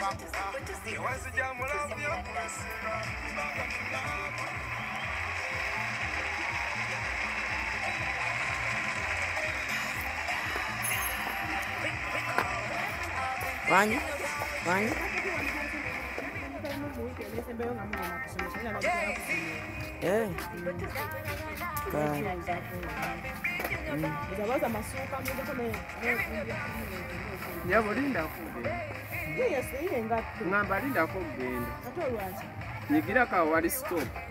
Wanyu. Yabo linda kugenda. Ngamba linda kugenda. Nyigira ka wali stop.